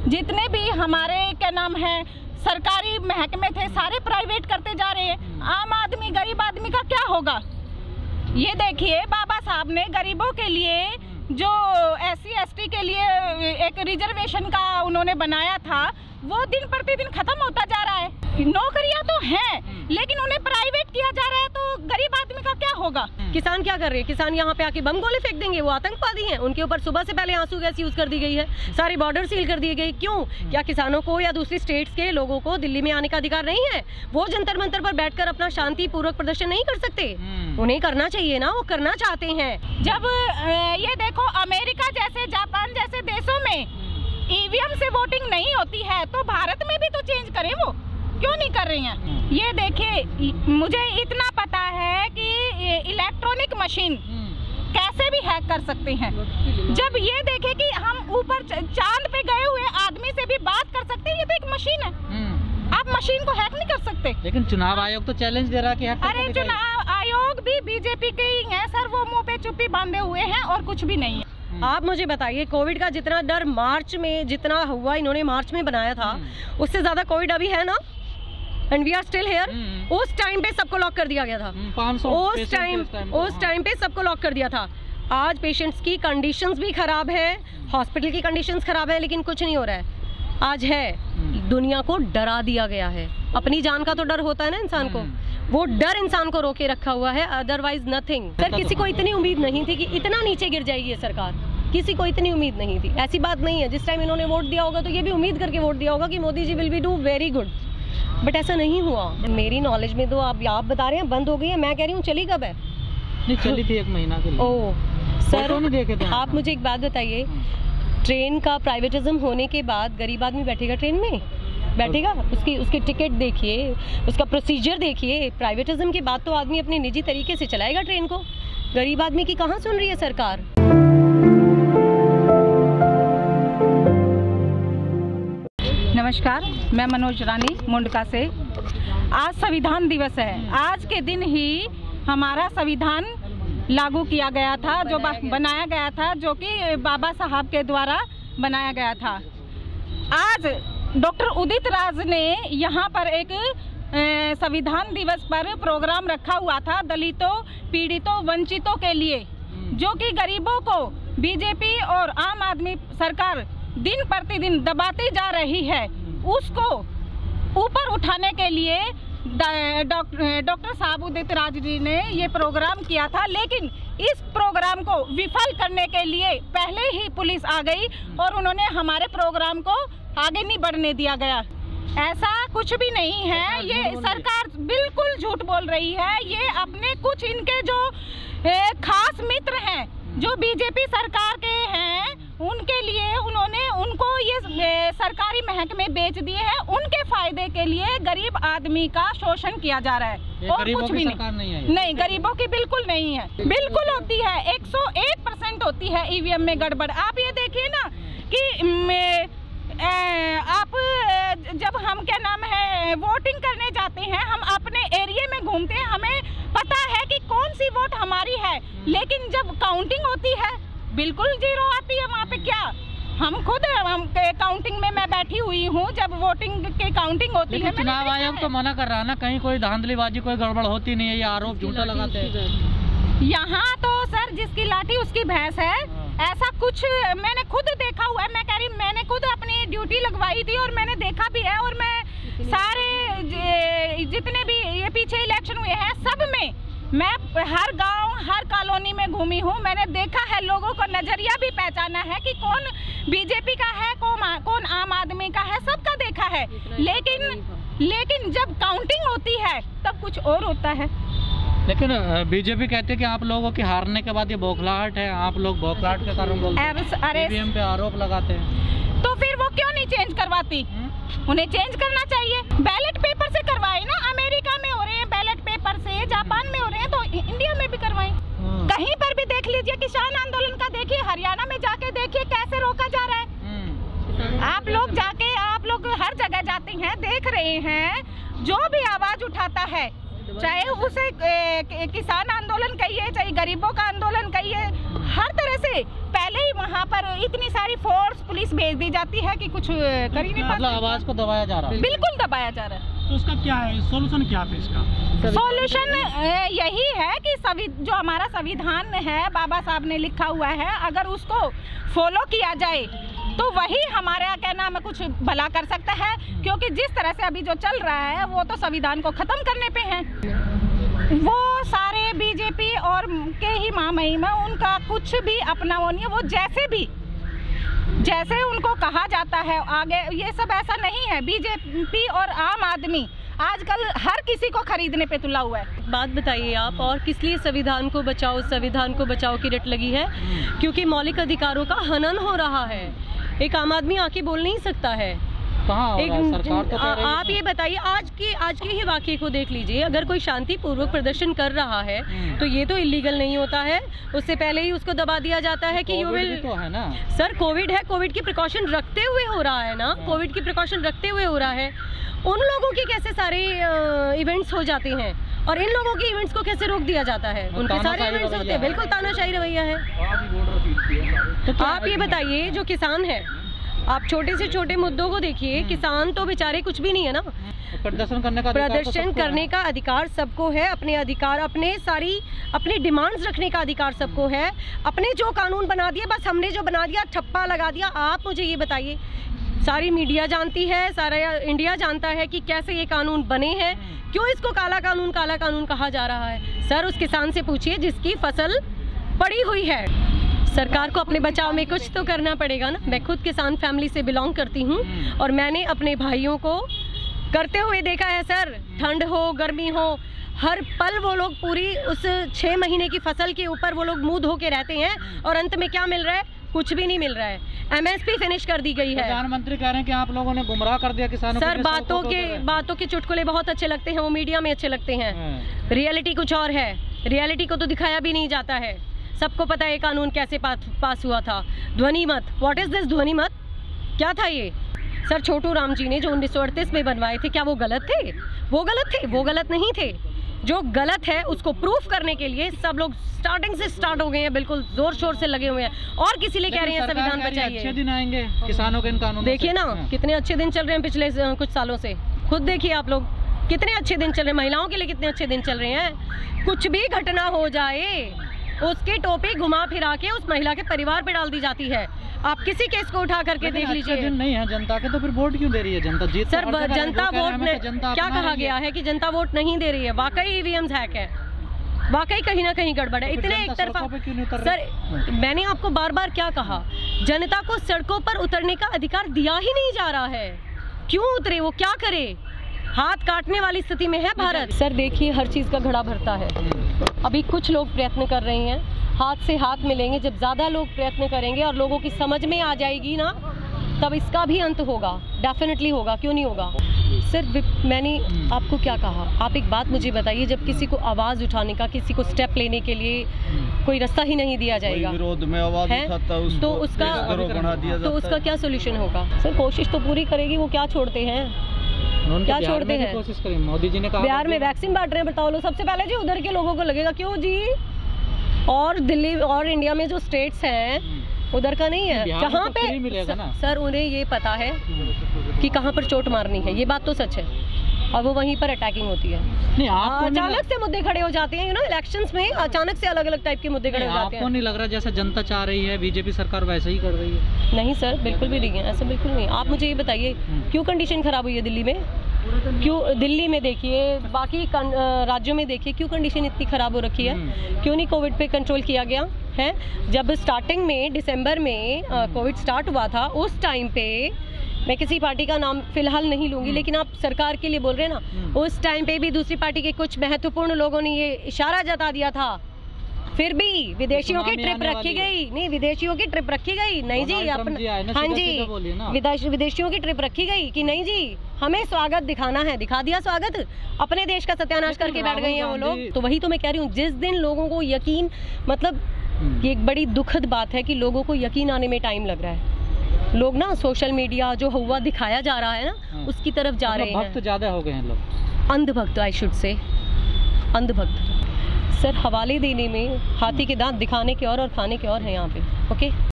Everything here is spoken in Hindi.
जितने भी हमारे क्या नाम है सरकारी महकमे थे सारे प्राइवेट करते जा रहे हैं। आम आदमी गरीब आदमी का क्या होगा? ये देखिए बाबा साहब ने गरीबों के लिए जो SC ST के लिए एक रिजर्वेशन का उन्होंने बनाया था वो दिन प्रतिदिन खत्म होता जा रहा है। नौकरियां तो हैं लेकिन उन्हें प्राइवेट किया जा रहा है, तो गरीब आदमी का क्या होगा? किसान क्या कर रहे हैं? किसान यहाँ पे आके बम गोले फेंक देंगे, वो आतंकवादी हैं। उनके ऊपर सुबह से पहले आंसू गैस यूज कर दी गई है, सारे बॉर्डर सील कर दिए गए। क्यों? क्या किसानों को या दूसरी स्टेट्स के लोगों को दिल्ली में आने का अधिकार नहीं है? वो जंतर मंतर पर बैठकर अपना शांति पूर्वक प्रदर्शन नहीं कर सकते? उन्हें करना चाहिए ना, वो करना चाहते हैं। जब ये देखो अमेरिका जैसे जापान जैसे देशों में EVM से वोटिंग नहीं होती है तो भारत में भी तो चेंज करें, वो क्यों नहीं कर रही हैं? ये देखिए मुझे इतना पता है कि इलेक्ट्रॉनिक मशीन कैसे भी हैक कर सकते हैं। जब ये देखे कि हम ऊपर चांद पे गए हुए आदमी से भी बात कर सकते हैं, ये तो एक मशीन है। आप मशीन को हैक नहीं कर सकते। लेकिन चुनाव आयोग तो चैलेंज दे रहा है कि हैक अरे चुनाव आयोग भी BJP के ही है सर, वो मुंह पे चुप्पी बांधे हुए हैं और कुछ भी नहीं है। आप मुझे बताइए, कोविड का जितना डर मार्च में जितना हुआ, इन्होंने मार्च में बनाया था, उससे ज्यादा कोविड अभी है ना? And we are still here. उस टाइम पे सबको लॉक कर दिया गया था, उस टाइम पे सबको लॉक कर दिया था। आज पेशेंट्स की कंडीशंस भी खराब है, हॉस्पिटल की कंडीशंस खराब है, लेकिन कुछ नहीं हो रहा है। आज है, दुनिया को डरा दिया गया है। अपनी जान का तो डर होता है ना इंसान को, वो डर इंसान को रोके रखा हुआ है, अदरवाइज नथिंग। सर किसी को इतनी उम्मीद नहीं थी कि इतना नीचे गिर जाएगी ये सरकार, किसी को इतनी उम्मीद नहीं थी। ऐसी बात नहीं है, जिस टाइम इन्होंने वोट दिया होगा तो ये भी उम्मीद करके वोट दिया होगा कि Modi ji will be do very good, but ऐसा नहीं हुआ। मेरी नॉलेज में तो आप बता रहे हैं बंद हो गई है, मैं कह रही हूँ चली कब है? नहीं चली थी 1 महीना के लिए। ओह सर, नहीं देखे थे आप मुझे एक बात बताइए, ट्रेन का प्राइवेटिज्म होने के बाद गरीब आदमी बैठेगा ट्रेन में? बैठेगा? उसकी टिकट देखिए, उसका प्रोसीजर देखिए। प्राइवेटिज्म के बाद तो आदमी अपने निजी तरीके से चलाएगा ट्रेन को। गरीब आदमी की कहाँ सुन रही है सरकार? नमस्कार, मैं मनोज रानी मुंडका से। आज संविधान दिवस है। आज के दिन ही हमारा संविधान लागू किया गया था, जो बनाया गया था, जो कि बाबा साहब के द्वारा बनाया गया था। आज डॉक्टर उदित राज ने यहाँ पर एक संविधान दिवस पर प्रोग्राम रखा हुआ था दलितों, पीड़ितों, वंचितों के लिए, जो कि गरीबों को BJP और आम आदमी सरकार दिन प्रतिदिन दबाती जा रही है। उसको ऊपर उठाने के लिए डॉक्टर साहब उदित राज जी ने ये प्रोग्राम किया था, लेकिन इस प्रोग्राम को विफल करने के लिए पहले ही पुलिस आ गई और उन्होंने हमारे प्रोग्राम को आगे नहीं बढ़ने दिया गया। ऐसा कुछ भी नहीं है, ये सरकार बिल्कुल झूठ बोल रही है। ये अपने कुछ इनके जो खास मित्र हैं जो BJP सरकार के हैं, उनके लिए उनको ये सरकारी महकमे बेच दिए हैं। उनके फायदे के लिए गरीब आदमी का शोषण किया जा रहा है और कुछ भी नहीं, गरीबों की बिल्कुल नहीं है। बिल्कुल होती है, 101% होती है EVM में गड़बड़। आप ये देखिए ना कि आप जब हम क्या नाम है वोटिंग करने जाते हैं, हम अपने एरिया में घूमते हैं, हमें पता है कि कौन सी वोट हमारी है, लेकिन जब काउंटिंग होती है बिल्कुल 0 आती है। वहाँ पे क्या हम काउंटिंग में मैं बैठी हुई हूँ, जब वोटिंग की काउंटिंग होती है। चुनाव आयोग तो मना कर रहा है ना, कहीं कोई धांधलीबाजी कोई गड़बड़ होती नहीं है, ये आरोप झूठा लगाते हैं। यहाँ तो सर जिसकी लाठी उसकी भैंस है, ऐसा कुछ मैंने खुद देखा हुआ है। मैं कह रही, मैंने खुद अपनी ड्यूटी लगवाई थी और मैंने देखा भी है। और मैं सारे जितने भी ये पीछे इलेक्शन हुए हैं सब में मैं हर गांव हर कॉलोनी में घूमी हूँ। मैंने देखा है, लोगों को नजरिया भी पहचाना है कि कौन BJP का है, कौन आम आदमी का है, सबका देखा है। लेकिन जब काउंटिंग होती है तब कुछ और होता है। लेकिन BJP कहते हैं कि आप लोगों के हारने के बाद ये बौखलाहट है, आप लोग बौखलाहट के कारण बोलते हैं, EVM पे आरोप लगाते हैं। तो फिर वो क्यों नहीं चेंज करवाती? उन्हें चेंज करना चाहिए। बैलेट पेपर से करवाए ना, अमेरिका में हो रहे हैं बैलेट पेपर से, जापान में हो रहे हैं, तो इंडिया में भी करवाएं। कहीं पर भी देख लीजिए, किसान आंदोलन का देखिए, हरियाणा में जाके देखिए कैसे रोका जा रहा है। आप लोग हर जगह जाते हैं, देख रहे हैं, जो भी आवाज उठाता है, चाहे उसे किसान आंदोलन कहिए, चाहे गरीबों का आंदोलन कहिए, हर तरह से पहले ही वहाँ पर इतनी सारी फोर्स पुलिस भेज दी जाती है कि कुछ कर ही नहीं पाते। मतलब आवाज को दबाया जा रहा है। बिल्कुल दबाया जा रहा है। तो उसका क्या है सोल्यूशन, क्या है इसका सॉल्यूशन? यही है कि जो हमारा संविधान है, बाबा साहब ने लिखा हुआ है, अगर उसको फॉलो किया जाए तो वही हमारा क्या नाम है कुछ भला कर सकता है। क्योंकि जिस तरह से अभी जो चल रहा है वो तो संविधान को खत्म करने पे है। वो सारे बीजेपी और के ही महामहिम है, उनका कुछ भी अपना वो नहीं है। वो जैसे उनको कहा जाता है आगे, ये सब ऐसा नहीं है। बीजेपी और आम आदमी आजकल हर किसी को खरीदने पे तुला हुआ है। बात बताइए आप, और किस लिए संविधान को बचाओ की रट लगी है? क्योंकि मौलिक अधिकारों का हनन हो रहा है। एक आम आदमी आके बोल नहीं सकता है। सरकार तो आप ये बताइए, आज के ही वाकये को देख लीजिए। अगर कोई शांतिपूर्वक प्रदर्शन कर रहा है तो ये तो इलीगल नहीं होता है। उससे पहले ही उसको दबा दिया जाता है कि यू विल, तो है ना सर कोविड है, कोविड की प्रिकॉशन रखते हुए हो रहा है ना, कोविड की प्रिकॉशन रखते हुए हो रहा है। उन लोगों के कैसे सारे इवेंट्स हो जाते हैं और इन लोगों के इवेंट्स को कैसे रोक दिया जाता है? उनके सारे इवेंट्स होते हैं। बिल्कुल तानाशाही रवैया है। तो आप ये बताइए, जो किसान है, आप छोटे से छोटे मुद्दों को देखिए। किसान तो बेचारे कुछ भी नहीं है ना। प्रदर्शन करने का अधिकार सबको है। अपने अधिकार, अपने डिमांड्स रखने का अधिकार सबको है। अपने जो कानून बना दिए, बस हमने जो बना दिया ठप्पा लगा दिया। आप मुझे ये बताइए, सारी मीडिया जानती है, सारा इंडिया जानता है कि कैसे ये कानून बने हैं, क्यों इसको काला कानून कहा जा रहा है। सर उस किसान से पूछिए जिसकी फसल पड़ी हुई है। सरकार को अपने बचाव में कुछ तो करना पड़ेगा ना। मैं खुद किसान फैमिली से बिलोंग करती हूँ और मैंने अपने भाइयों को करते हुए देखा है सर। ठंड हो, गर्मी हो, हर पल वो लोग पूरी उस 6 महीने की फसल के ऊपर वो लोग मुंह धो के रहते हैं और अंत में क्या मिल रहा है? कुछ भी नहीं मिल रहा है। MSP फिनिश कर दी गई है। प्रधानमंत्री कह रहे हैं कि आप लोगों ने गुमराह कर दिया किसानों को। सर बातों के चुटकुले बहुत अच्छे लगते हैं, वो मीडिया में अच्छे लगते हैं। रियलिटी कुछ और है। रियलिटी को तो दिखाया भी नहीं जाता है। सबको पता है ये कानून कैसे पास हुआ था। ध्वनिमत, व्हाट इज दिस ध्वनिमत? क्या था ये? सर छोटू राम जी ने जो 1938 में बनवाए थे, क्या वो गलत थे? वो गलत नहीं थे। जो गलत है उसको प्रूफ करने के लिए सब लोग स्टार्टिंग से स्टार्ट हो गए हैं, बिल्कुल जोर शोर से लगे हुए हैं। और किसी लिए कह रहे हैं संविधान बचाइए। अच्छे दिन आएंगे किसानों के इन कानूनों से। देखिए ना कितने अच्छे दिन चल रहे हैं पिछले कुछ सालों से। खुद देखिए आप लोग कितने अच्छे दिन चल रहे हैं। महिलाओं के लिए कितने अच्छे दिन चल रहे हैं। कुछ भी घटना हो जाए उसकी टोपी घुमा फिरा के उस महिला के परिवार पे डाल दी जाती है। आप किसी केस को उठा करके देख लीजिए। नहीं है जनता के, तो फिर वोट क्यों दे रही है जनता? जीत सर जनता वोट क्या कहा गया है कि जनता वोट नहीं दे रही है? वाकई EVMs हैक है, वाकई कहीं ना कहीं गड़बड़ है। इतने एक तरफा सर मैंने आपको बार बार क्या कहा, जनता को सड़कों पर उतरने का अधिकार दिया ही नहीं जा रहा है। क्यों उतरे? वो क्या करे? हाथ काटने वाली स्थिति में है भारत। सर देखिए हर चीज का घड़ा भरता है। अभी कुछ लोग प्रयत्न कर रहे हैं, हाथ से हाथ मिलेंगे। जब ज्यादा लोग प्रयत्न करेंगे और लोगों की समझ में आ जाएगी ना, तब इसका भी अंत होगा। डेफिनेटली होगा, क्यों नहीं होगा। सर मैंने आपको क्या कहा, आप एक बात मुझे बताइए, जब किसी को आवाज उठाने का, किसी को स्टेप लेने के लिए कोई रास्ता ही नहीं दिया जाएगा, विरोध में आवाज उठाता है तो उसका क्या सोल्यूशन होगा? सर कोशिश तो पूरी करेगी, वो क्या छोड़ते हैं? क्या छोड़ते हैं? कोशिश करें। मोदी जी ने कहा बिहार में वैक्सीन बांट रहे हैं, बताओ लोग। सबसे पहले जी उधर के लोगों को लगेगा, क्यों जी? और दिल्ली और इंडिया में जो स्टेट्स हैं उधर का नहीं है, जहाँ पे सर उन्हें ये पता है कि कहाँ पर चोट मारनी है। ये बात तो सच है, और वो वहीं पर अटैकिंग होती है। नहीं, अचानक से मुद्दे खड़े हो जाते हैं, इलेक्शंस में अचानक से अलग अलग टाइप के मुद्दे खड़े हो जाते हैं। आपको नहीं लग रहा जैसा जनता चाह रही है बीजेपी सरकार वैसे ही कर रही है? नहीं सर, बिल्कुल भी नहीं है, ऐसा बिल्कुल नहीं। आप मुझे ये बताइए क्यों कंडीशन खराब हुई है दिल्ली में? क्यों दिल्ली में देखिए, बाकी राज्यों में देखिए, क्यों कंडीशन इतनी खराब हो रखी है? क्यों नहीं कोविड पे कंट्रोल किया गया है? जब स्टार्टिंग में दिसंबर में कोविड स्टार्ट हुआ था, उस टाइम पे मैं किसी पार्टी का नाम फिलहाल नहीं लूंगी, लेकिन आप सरकार के लिए बोल रहे हैं ना, उस टाइम पे भी दूसरी पार्टी के कुछ महत्वपूर्ण लोगों ने ये इशारा जता दिया था। फिर भी विदेशियों की ट्रिप रखी गई। नहीं, विदेशियों की ट्रिप रखी गई नहीं जी। हाँ जी, विदेशियों की ट्रिप रखी गई कि नहीं जी, हमें स्वागत दिखाना है। दिखा दिया स्वागत, अपने देश का सत्यानाश करके बैठ गए हैं वो लोग। तो वही तो मैं कह रही हूँ, जिस दिन लोगों को यकीन, मतलब ये एक बड़ी दुखद बात है कि लोगों को यकीन आने में टाइम लग रहा है। लोग ना सोशल मीडिया जो हुआ दिखाया जा रहा है ना, उसकी तरफ जा रहे हैं। भक्त ज्यादा हो गए हैं लोग, अंधभक्त, आई शुड से अंधभक्त। सर हवाले देने में हाथी के दांत दिखाने के और खाने के और हैं यहाँ पे। ओके।